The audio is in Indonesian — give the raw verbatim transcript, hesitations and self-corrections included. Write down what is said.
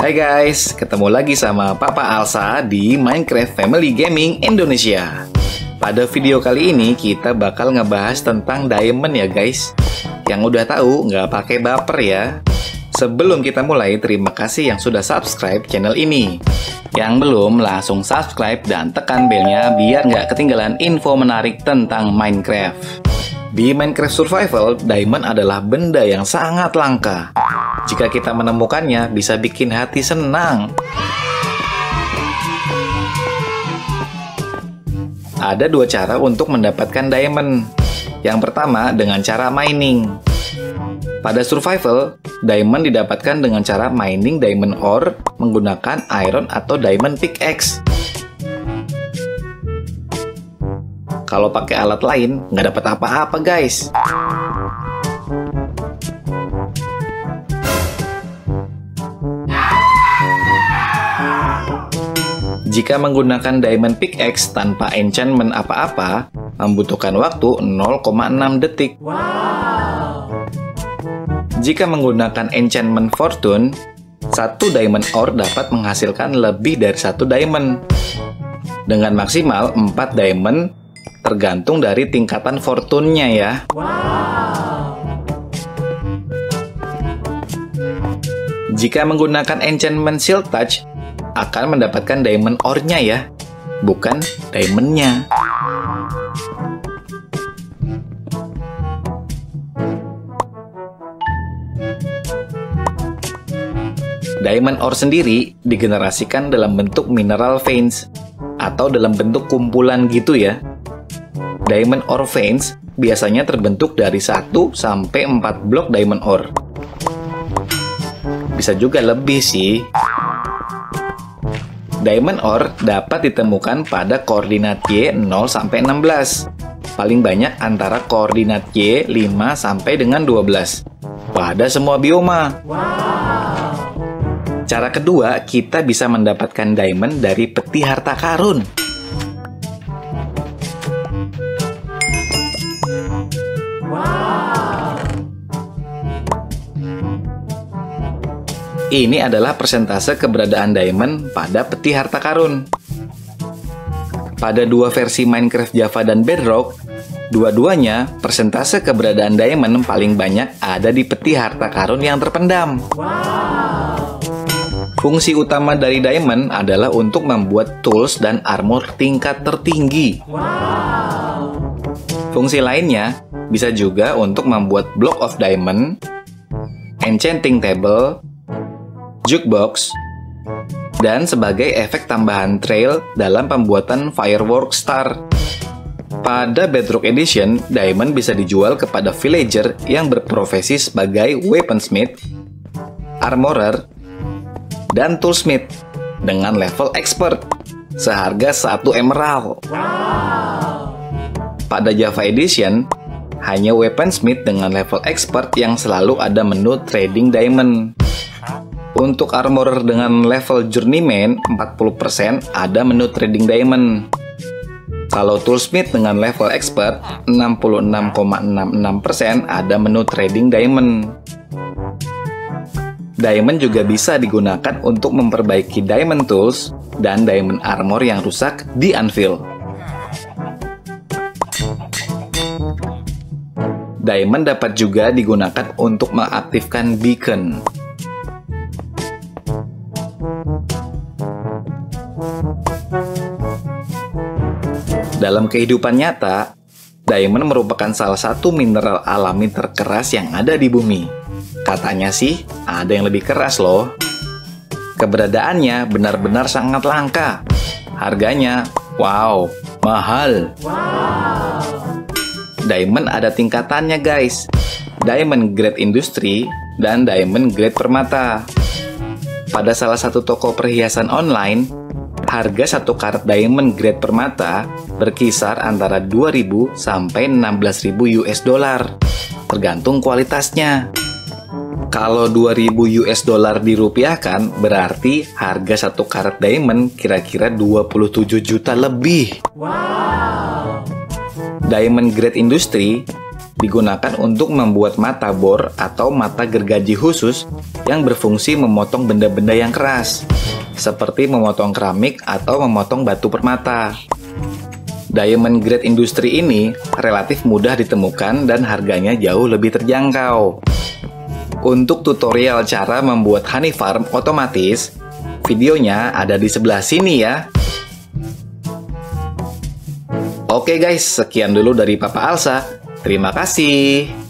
Hai guys, ketemu lagi sama Papa Alsa di Minecraft Family Gaming Indonesia. Pada video kali ini kita bakal ngebahas tentang diamond ya guys. Yang udah tahu nggak pakai baper ya. Sebelum kita mulai, terima kasih yang sudah subscribe channel ini. Yang belum, langsung subscribe dan tekan belnya biar nggak ketinggalan info menarik tentang Minecraft. Di Minecraft Survival, diamond adalah benda yang sangat langka. Jika kita menemukannya, bisa bikin hati senang. Ada dua cara untuk mendapatkan diamond. Yang pertama, dengan cara mining. Pada survival, diamond didapatkan dengan cara mining diamond ore menggunakan iron atau diamond pickaxe. Kalau pakai alat lain, nggak dapat apa-apa guys. Jika menggunakan diamond pickaxe tanpa enchantment apa-apa, membutuhkan waktu nol koma enam detik. Wow. Jika menggunakan enchantment fortune, satu diamond ore dapat menghasilkan lebih dari satu diamond. Dengan maksimal empat diamond, tergantung dari tingkatan fortune-nya ya. Wow. Jika menggunakan enchantment shield touch, akan mendapatkan diamond ore-nya ya, bukan diamond-nya. Diamond ore sendiri digenerasikan dalam bentuk mineral veins atau dalam bentuk kumpulan gitu ya. Diamond ore veins biasanya terbentuk dari satu sampai empat blok diamond ore. Bisa juga lebih sih. Diamond ore dapat ditemukan pada koordinat Y nol sampai enam belas. Paling banyak antara koordinat Y lima sampai dengan dua belas. Pada semua bioma. Wow. Cara kedua, kita bisa mendapatkan diamond dari peti harta karun. Ini adalah persentase keberadaan diamond pada peti harta karun. Pada dua versi Minecraft Java dan Bedrock, dua-duanya persentase keberadaan diamond paling banyak ada di peti harta karun yang terpendam. Wow. Fungsi utama dari diamond adalah untuk membuat tools dan armor tingkat tertinggi. Wow. Fungsi lainnya bisa juga untuk membuat block of diamond, enchanting table, jukebox, dan sebagai efek tambahan trail dalam pembuatan firework star. Pada Bedrock Edition, diamond bisa dijual kepada villager yang berprofesi sebagai weaponsmith, armorer, dan toolsmith dengan level expert seharga satu emerald. Wow. Pada Java Edition, hanya weaponsmith dengan level expert yang selalu ada menu trading diamond. Untuk armorer dengan level journeyman empat puluh persen ada menu trading diamond. Kalau toolsmith dengan level expert enam puluh enam koma enam enam persen ada menu trading diamond. Diamond juga bisa digunakan untuk memperbaiki diamond tools dan diamond armor yang rusak di anvil. Diamond dapat juga digunakan untuk mengaktifkan beacon. Dalam kehidupan nyata, diamond merupakan salah satu mineral alami terkeras yang ada di bumi. Katanya sih, ada yang lebih keras loh. Keberadaannya benar-benar sangat langka. Harganya, wow, mahal. Wow. Diamond ada tingkatannya guys. Diamond grade industri dan diamond grade permata. Pada salah satu toko perhiasan online, harga satu karat diamond grade permata berkisar antara dua ribu sampai enam belas ribu U S dollar, tergantung kualitasnya. Kalau dua ribu U S dollar dirupiahkan, berarti harga satu karat diamond kira-kira dua puluh tujuh juta lebih. Wow. Diamond grade industri digunakan untuk membuat mata bor atau mata gergaji khusus yang berfungsi memotong benda-benda yang keras, seperti memotong keramik atau memotong batu permata. Diamond grade industri ini relatif mudah ditemukan dan harganya jauh lebih terjangkau. Untuk tutorial cara membuat honey farm otomatis, videonya ada di sebelah sini ya. Oke guys, sekian dulu dari Papa Alsa. Terima kasih.